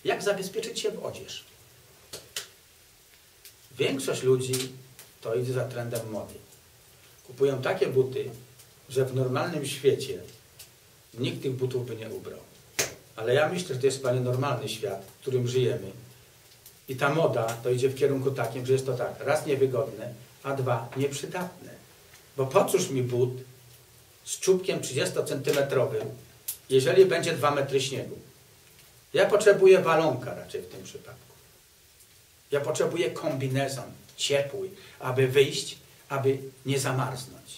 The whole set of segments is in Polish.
Jak zabezpieczyć się w odzież? Większość ludzi to idzie za trendem mody. Kupują takie buty, że w normalnym świecie nikt tych butów by nie ubrał. Ale ja myślę, że to jest, panie, normalny świat, w którym żyjemy. I ta moda to idzie w kierunku takim, że jest to tak, raz niewygodne, a dwa nieprzydatne. Bo po cóż mi but z czubkiem 30-centymetrowym, jeżeli będzie 2 metry śniegu? Ja potrzebuję balonka raczej w tym przypadku. Ja potrzebuję kombinezon ciepły, aby wyjść, aby nie zamarznąć.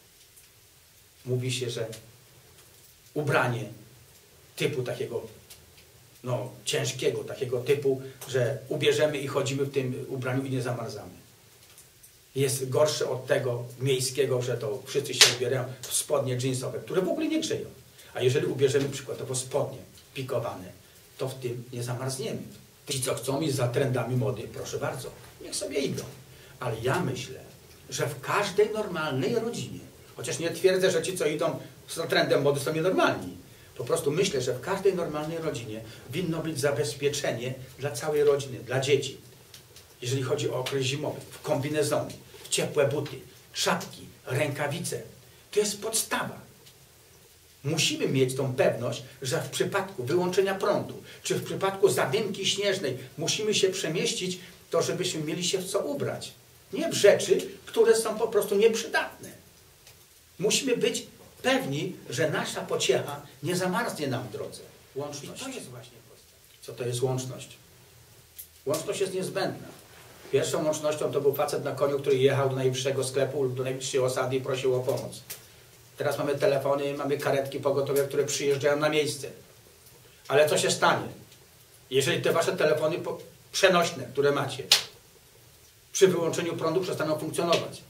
Mówi się, że ubranie typu takiego, no ciężkiego, takiego typu, że ubierzemy i chodzimy w tym ubraniu i nie zamarzamy. Jest gorsze od tego miejskiego, że to wszyscy się ubierają w spodnie dżinsowe, które w ogóle nie grzeją. A jeżeli ubierzemy przykładowo spodnie pikowane, to w tym nie zamarzniemy. Ci, co chcą iść za trendami mody, proszę bardzo, niech sobie idą. Ale ja myślę, że w każdej normalnej rodzinie, chociaż nie twierdzę, że ci, co idą za trendem mody, są nienormalni. Po prostu myślę, że w każdej normalnej rodzinie winno być zabezpieczenie dla całej rodziny, dla dzieci. Jeżeli chodzi o okres zimowy, w kombinezony, w ciepłe buty, szapki, rękawice. To jest podstawa. Musimy mieć tą pewność, że w przypadku wyłączenia prądu, czy w przypadku zadymki śnieżnej musimy się przemieścić, to żebyśmy mieli się w co ubrać. Nie w rzeczy, które są po prostu nieprzydatne. Musimy być pewni, że nasza pociecha nie zamarznie nam w drodze. Łączność. I to jest właśnie podstawa. Co to jest łączność? Łączność jest niezbędna. Pierwszą łącznością to był facet na koniu, który jechał do najbliższego sklepu lub do najbliższej osady i prosił o pomoc. Teraz mamy telefony, mamy karetki pogotowia, które przyjeżdżają na miejsce. Ale co się stanie, jeżeli te wasze telefony przenośne, które macie, przy wyłączeniu prądu przestaną funkcjonować?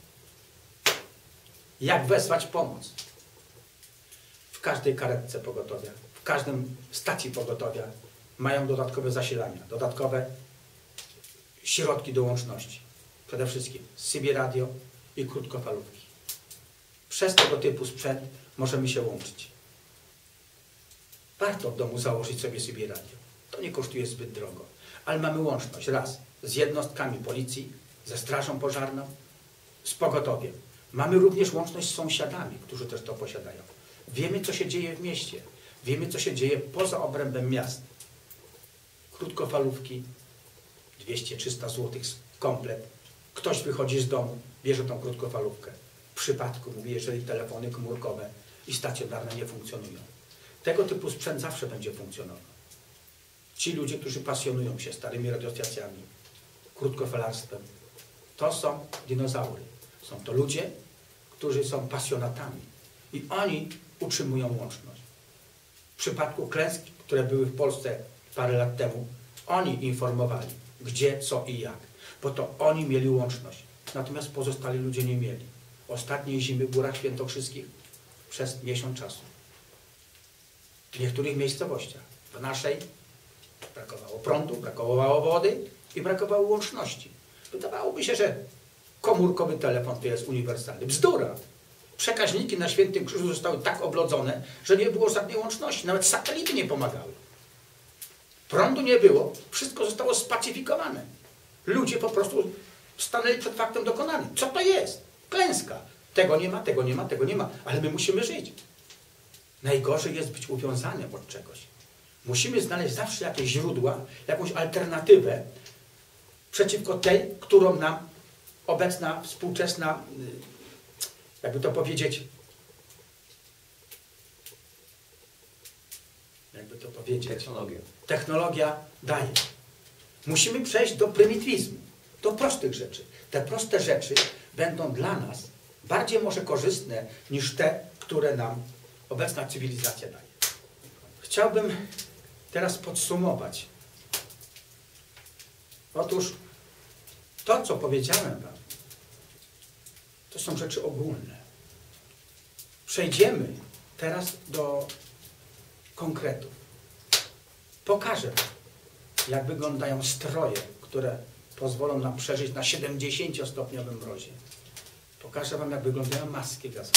Jak wezwać pomoc? W każdej karetce pogotowia, w każdym stacji pogotowia mają dodatkowe zasilania, dodatkowe środki do łączności. Przede wszystkim CB radio i krótkofalówki. Przez tego typu sprzęt możemy się łączyć. Warto w domu założyć sobie CB radio. To nie kosztuje zbyt drogo. Ale mamy łączność raz z jednostkami policji, ze strażą pożarną, z pogotowiem. Mamy również łączność z sąsiadami, którzy też to posiadają. Wiemy, co się dzieje w mieście. Wiemy, co się dzieje poza obrębem miast. Krótkofalówki, 200-300 zł komplet. Ktoś wychodzi z domu, bierze tą krótkofalówkę. W przypadku, mówię, jeżeli telefony komórkowe i stacjonarne nie funkcjonują. Tego typu sprzęt zawsze będzie funkcjonował. Ci ludzie, którzy pasjonują się starymi radiostacjami, krótkofalarstwem, to są dinozaury. Są to ludzie, którzy są pasjonatami. I oni utrzymują łączność. W przypadku klęsk, które były w Polsce parę lat temu, oni informowali, gdzie, co i jak. Bo to oni mieli łączność. Natomiast pozostali ludzie nie mieli. Ostatniej zimy w Górach Świętokrzyskich przez miesiąc czasu. W niektórych miejscowościach, w naszej, brakowało prądu, brakowało wody i brakowało łączności. Wydawałoby się, że komórkowy telefon to jest uniwersalny. Bzdura! Przekaźniki na Świętym Krzyżu zostały tak oblodzone, że nie było żadnej łączności. Nawet satelity nie pomagały. Prądu nie było. Wszystko zostało spacyfikowane. Ludzie po prostu stanęli przed faktem dokonanym. Co to jest? Klęska. Tego nie ma, tego nie ma, tego nie ma. Ale my musimy żyć. Najgorzej jest być uwiązanym od czegoś. Musimy znaleźć zawsze jakieś źródła, jakąś alternatywę przeciwko tej, którą nam obecna, współczesna, jakby to powiedzieć, technologia daje. Musimy przejść do prymitywizmu, do prostych rzeczy. Te proste rzeczy będą dla nas bardziej może korzystne niż te, które nam obecna cywilizacja daje. Chciałbym teraz podsumować. Otóż to, co powiedziałem wam, to są rzeczy ogólne. Przejdziemy teraz do konkretów. Pokażę wam, jak wyglądają stroje, które pozwolą nam przeżyć na 70-stopniowym mrozie. Pokażę wam, jak wyglądają maski gazowe.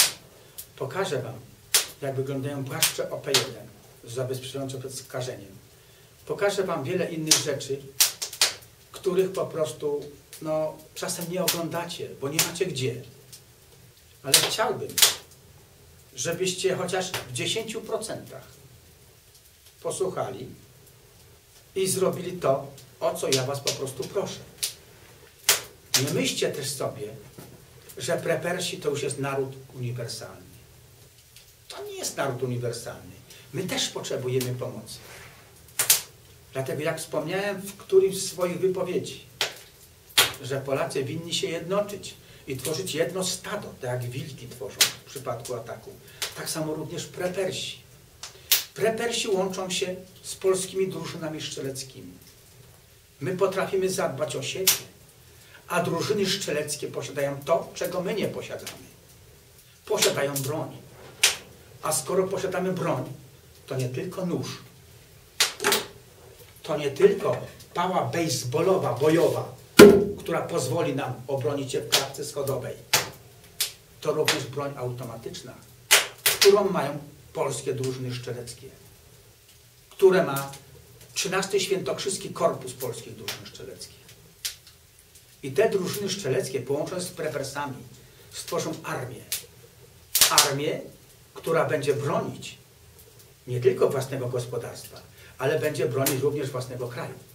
Pokażę wam, jak wyglądają płaszcze OP1 zabezpieczające przed skażeniem. Pokażę wam wiele innych rzeczy, których po prostu czasem nie oglądacie, bo nie macie gdzie. Ale chciałbym, żebyście chociaż w 10% posłuchali i zrobili to, o co ja was po prostu proszę. Nie myślcie też sobie, że prepersi to już jest naród uniwersalny. To nie jest naród uniwersalny. My też potrzebujemy pomocy. Dlatego jak wspomniałem w którymś z swoich wypowiedzi, że Polacy winni się jednoczyć i tworzyć jedno stado, tak jak wilki tworzą w przypadku ataku. Tak samo również prepersi. Prepersi łączą się z polskimi drużynami strzeleckimi. My potrafimy zadbać o siebie, a drużyny strzeleckie posiadają to, czego my nie posiadamy. Posiadają broń. A skoro posiadamy broń, to nie tylko nóż, to nie tylko pała bejsbolowa, bojowa, która pozwoli nam obronić się w klatce schodowej. To również broń automatyczna, którą mają polskie drużyny strzeleckie, które ma 13. Świętokrzyski Korpus Polskich Drużyn Strzeleckich. I te drużyny strzeleckie połączone z prepersami stworzą armię. Armię, która będzie bronić nie tylko własnego gospodarstwa, ale będzie bronić również własnego kraju.